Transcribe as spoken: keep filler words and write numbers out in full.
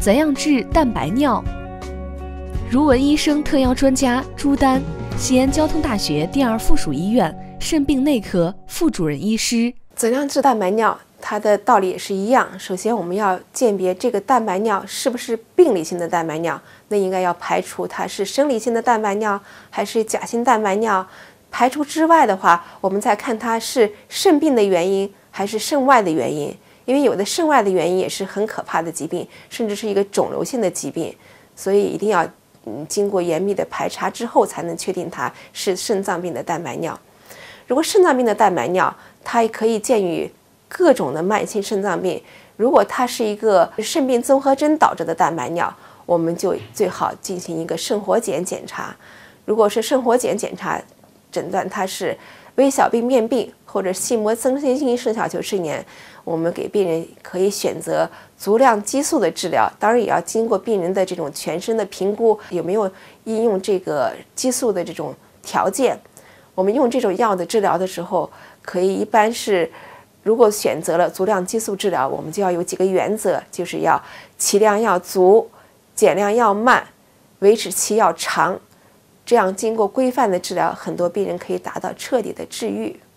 怎样治蛋白尿？如文医生特邀专家朱丹，西安交通大学第二附属医院肾病内科副主任医师。 怎样治蛋白尿？它的道理也是一样。首先，我们要鉴别这个蛋白尿是不是病理性的蛋白尿，那应该要排除它是生理性的蛋白尿还是假性蛋白尿。排除之外的话，我们再看它是肾病的原因还是肾外的原因。因为有的肾外的原因也是很可怕的疾病，甚至是一个肿瘤性的疾病，所以一定要嗯经过严密的排查之后，才能确定它是肾脏病的蛋白尿。如果肾脏病的蛋白尿，它也可以见于各种的慢性肾脏病。如果它是一个肾病综合征导致的蛋白尿，我们就最好进行一个肾活检检查。如果是肾活检检查诊断它是微小病变病或者细膜增生性肾小球肾炎，我们给病人可以选择足量激素的治疗，当然也要经过病人的这种全身的评估，有没有应用这个激素的这种条件。我们用这种药的治疗的时候，可以一般是，如果选择了足量激素治疗，我们就要有几个原则，就是要起量要足，减量要慢，维持期要长。这样经过规范的治疗，很多病人可以达到彻底的治愈。